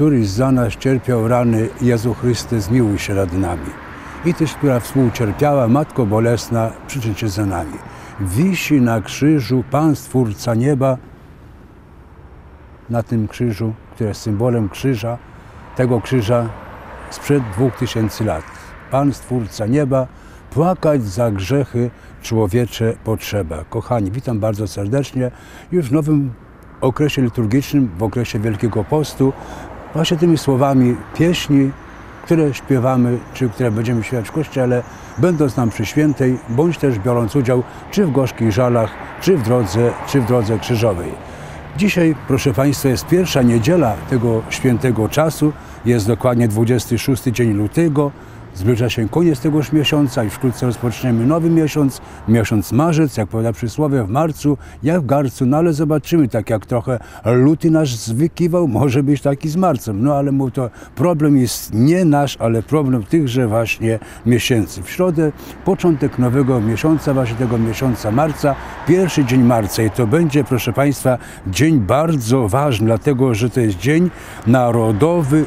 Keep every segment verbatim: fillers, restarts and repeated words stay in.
któryś za nas cierpiał rany, Jezu Chryste, zmiłuj się nad nami. I Tyś, która współcierpiała, Matko Bolesna, przyczyn się za nami. Wisi na krzyżu Pan Stwórca nieba, na tym krzyżu, który jest symbolem krzyża, tego krzyża sprzed dwóch tysięcy lat. Pan Stwórca nieba, płakać za grzechy człowiecze potrzeba. Kochani, witam bardzo serdecznie już w nowym okresie liturgicznym, w okresie Wielkiego Postu, właśnie tymi słowami pieśni, które śpiewamy, czy które będziemy śpiewać w Kościele, będąc nam przy świętej, bądź też biorąc udział czy w gorzkich żalach, czy w drodze, czy w drodze krzyżowej. Dzisiaj, proszę Państwa, jest pierwsza niedziela tego świętego czasu, jest dokładnie dwudziesty szósty dzień lutego, zbliża się koniec tegoż miesiąca i wkrótce rozpoczniemy nowy miesiąc, miesiąc marzec, jak powiada przysłowie, w marcu, jak w garcu, no ale zobaczymy, tak jak trochę luty nasz zwykiwał, może być taki z marcem, no ale mu to problem jest nie nasz, ale problem tychże właśnie miesięcy. W środę początek nowego miesiąca, właśnie tego miesiąca marca, pierwszy dzień marca i to będzie, proszę Państwa, dzień bardzo ważny, dlatego że to jest dzień narodowy,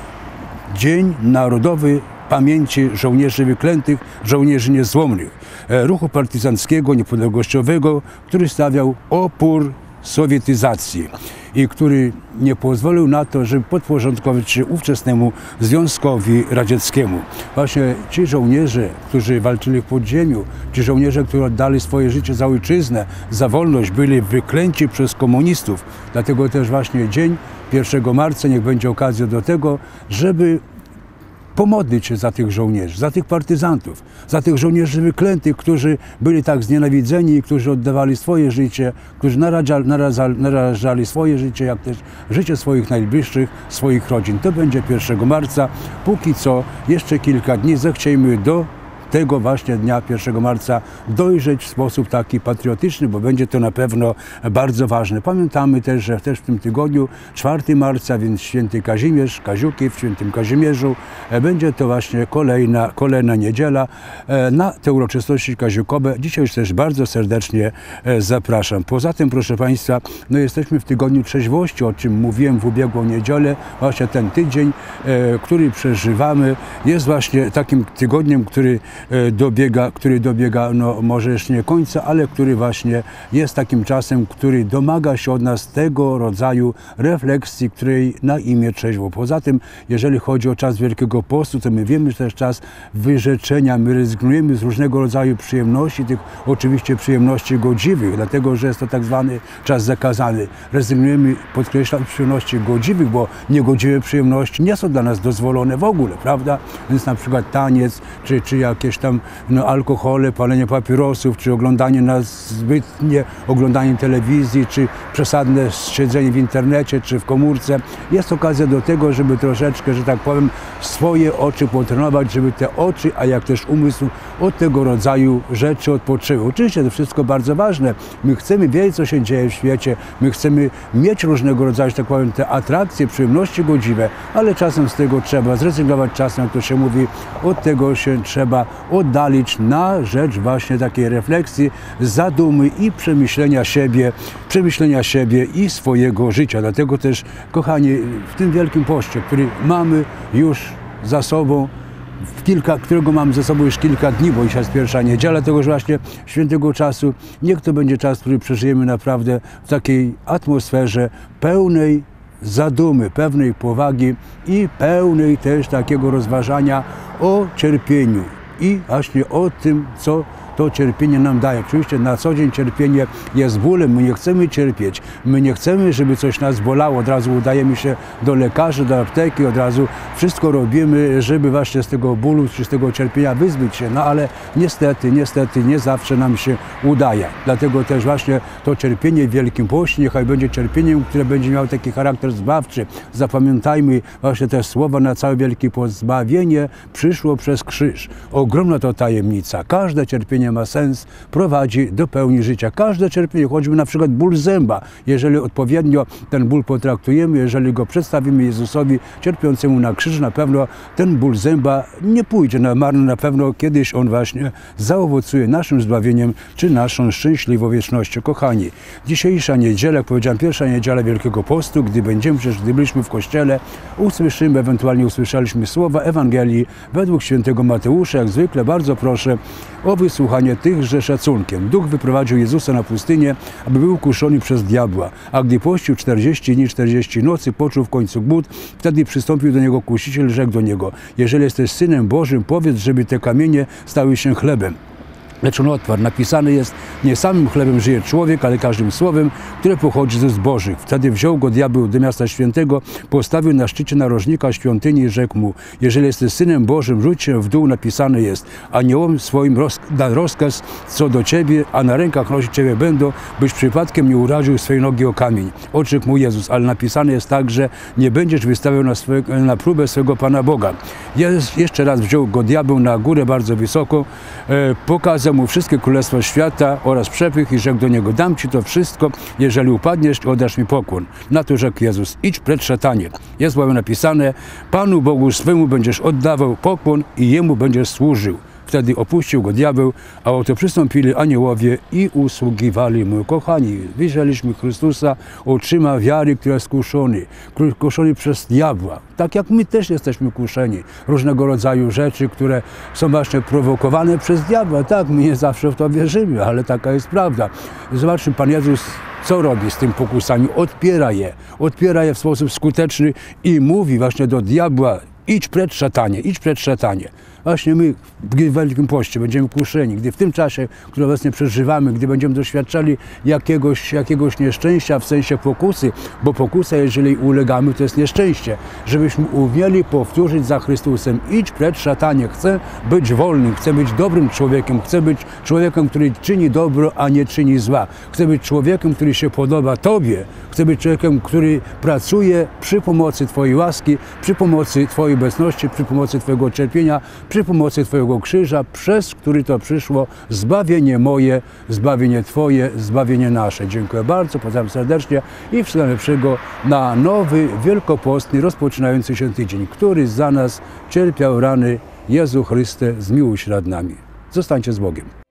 dzień narodowy pamięci żołnierzy wyklętych, żołnierzy niezłomnych, ruchu partyzanckiego, niepodległościowego, który stawiał opór sowietyzacji i który nie pozwolił na to, żeby podporządkować się ówczesnemu Związkowi Radzieckiemu. Właśnie ci żołnierze, którzy walczyli w podziemiu, ci żołnierze, którzy oddali swoje życie za ojczyznę, za wolność, byli wyklęci przez komunistów. Dlatego też właśnie dzień pierwszego marca niech będzie okazją do tego, żeby pomodlić się za tych żołnierzy, za tych partyzantów, za tych żołnierzy wyklętych, którzy byli tak znienawidzeni, którzy oddawali swoje życie, którzy narażali, narażali, narażali swoje życie, jak też życie swoich najbliższych, swoich rodzin. To będzie pierwszego marca. Póki co jeszcze kilka dni zechciejmy do tego właśnie dnia pierwszego marca dojrzeć w sposób taki patriotyczny, bo będzie to na pewno bardzo ważne. Pamiętamy też, że też w tym tygodniu, czwartego marca, więc święty Kazimierz, Kaziuki w świętym Kazimierzu, będzie to właśnie kolejna, kolejna niedziela na te uroczystości kaziukowe. Dzisiaj już też bardzo serdecznie zapraszam. Poza tym, proszę Państwa, no jesteśmy w tygodniu trzeźwości, o czym mówiłem w ubiegłą niedzielę. Właśnie ten tydzień, który przeżywamy, jest właśnie takim tygodniem, który dobiega, który dobiega, no może jeszcze nie końca, ale który właśnie jest takim czasem, który domaga się od nas tego rodzaju refleksji, której na imię trzeźwo. Poza tym, jeżeli chodzi o czas Wielkiego Postu, to my wiemy, że to jest czas wyrzeczenia, my rezygnujemy z różnego rodzaju przyjemności, tych oczywiście przyjemności godziwych, dlatego, że jest to tak zwany czas zakazany. Rezygnujemy, podkreślam, z przyjemności godziwych, bo niegodziwe przyjemności nie są dla nas dozwolone w ogóle, prawda? Więc na przykład taniec, czy, czy jakieś tam no, alkohole, palenie papierosów, czy oglądanie na zbytnie, oglądanie telewizji, czy przesadne siedzenie w internecie, czy w komórce. Jest okazja do tego, żeby troszeczkę, że tak powiem, swoje oczy potrenować, żeby te oczy, a jak też umysł od tego rodzaju rzeczy odpoczyły. Oczywiście to wszystko bardzo ważne. My chcemy wiedzieć, co się dzieje w świecie, my chcemy mieć różnego rodzaju, że tak powiem, te atrakcje, przyjemności godziwe, ale czasem z tego trzeba zrezygnować, czasem, jak to się mówi, od tego się trzeba oddalić na rzecz właśnie takiej refleksji, zadumy i przemyślenia siebie, przemyślenia siebie i swojego życia. Dlatego też, kochani, w tym Wielkim Poście, który mamy już za sobą, w kilka, którego mamy ze sobą już kilka dni, bo dzisiaj jest pierwsza niedziela tegoż właśnie świętego czasu, niech to będzie czas, który przeżyjemy naprawdę w takiej atmosferze pełnej zadumy, pewnej powagi i pełnej też takiego rozważania o cierpieniu i właśnie o tym, co to cierpienie nam daje. Oczywiście na co dzień cierpienie jest bólem, my nie chcemy cierpieć, my nie chcemy, żeby coś nas bolało, od razu udajemy się do lekarzy, do apteki, od razu wszystko robimy, żeby właśnie z tego bólu czy z tego cierpienia wyzbyć się, no ale niestety, niestety nie zawsze nam się udaje. Dlatego też właśnie to cierpienie w Wielkim Poście niechaj będzie cierpieniem, które będzie miało taki charakter zbawczy. Zapamiętajmy właśnie te słowa na cały Wielki Post. Zbawienie przyszło przez krzyż. Ogromna to tajemnica. Każde cierpienie cierpienie ma sens, prowadzi do pełni życia. Każde cierpienie, choćby na przykład ból zęba, jeżeli odpowiednio ten ból potraktujemy, jeżeli go przedstawimy Jezusowi cierpiącemu na krzyż, na pewno ten ból zęba nie pójdzie na marne, na pewno kiedyś on właśnie zaowocuje naszym zbawieniem, czy naszą szczęśliwą wiecznością. Kochani, dzisiejsza niedziela, jak powiedziałem, pierwsza niedziela Wielkiego Postu, gdy będziemy, przecież gdy byliśmy w kościele, usłyszymy, ewentualnie usłyszeliśmy słowa Ewangelii według świętego Mateusza. Jak zwykle bardzo proszę o wysłuchanie tychże szacunkiem. Duch wyprowadził Jezusa na pustynię, aby był kuszony przez diabła, a gdy pościł czterdzieści dni, czterdzieści nocy, poczuł w końcu głód, wtedy przystąpił do niego kusiciel, rzekł do niego: jeżeli jesteś Synem Bożym, powiedz, żeby te kamienie stały się chlebem. Lecz on odparł: napisane jest, nie samym chlebem żyje człowiek, ale każdym słowem, które pochodzi z ust Bożych. Wtedy wziął go diabeł do miasta świętego, postawił na szczycie narożnika świątyni i rzekł mu: jeżeli jesteś Synem Bożym, rzuć się w dół, napisane jest, aniołom swoim roz, da rozkaz co do ciebie, a na rękach nosić ciebie będą, byś przypadkiem nie uraził swej nogi o kamień. Odrzekł mu Jezus: ale napisane jest także, nie będziesz wystawiał na, swoje, na próbę swego Pana Boga. Jezus jeszcze raz wziął go diabeł na górę bardzo wysoko, e, pokazał mu wszystkie królestwa świata oraz przepych i rzekł do niego: dam ci to wszystko, jeżeli upadniesz i oddasz mi pokłon. Na to rzekł Jezus: idź precz, szatanie. Jest bowiem napisane, Panu Bogu swemu będziesz oddawał pokłon i Jemu będziesz służył. Wtedy opuścił go diabeł, a oto przystąpili aniołowie i usługiwali mu. Kochani, wyjrzeliśmy Chrystusa oczyma wiary, która jest kuszony, kuszony przez diabła. Tak jak my też jesteśmy kuszeni. Różnego rodzaju rzeczy, które są właśnie prowokowane przez diabła. Tak, my nie zawsze w to wierzymy, ale taka jest prawda. Zobaczmy, Pan Jezus co robi z tym pokusami? Odpiera je. Odpiera je w sposób skuteczny i mówi właśnie do diabła: idź precz, szatanie, idź precz, szatanie. Właśnie my, gdy w Wielkim Poście będziemy kuszeni, gdy w tym czasie, który obecnie przeżywamy, gdy będziemy doświadczali jakiegoś, jakiegoś nieszczęścia w sensie pokusy, bo pokusa, jeżeli ulegamy, to jest nieszczęście, żebyśmy umieli powtórzyć za Chrystusem: idź precz, szatanie, chcę być wolnym, chcę być dobrym człowiekiem, chcę być człowiekiem, który czyni dobro, a nie czyni zła. Chcę być człowiekiem, który się podoba Tobie, chcę być człowiekiem, który pracuje przy pomocy Twojej łaski, przy pomocy Twojej obecności, przy pomocy Twojego cierpienia, przy pomocy Twojego krzyża, przez który to przyszło zbawienie moje, zbawienie Twoje, zbawienie nasze. Dziękuję bardzo, pozdrawiam serdecznie i wszystkiego najlepszego na nowy, wielkopostny, rozpoczynający się tydzień, który za nas cierpiał rany. Jezu Chryste, zmiłuj się nad nami. Zostańcie z Bogiem.